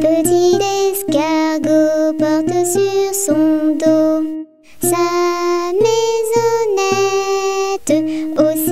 Petit escargot porte sur son dos sa maisonnette aussi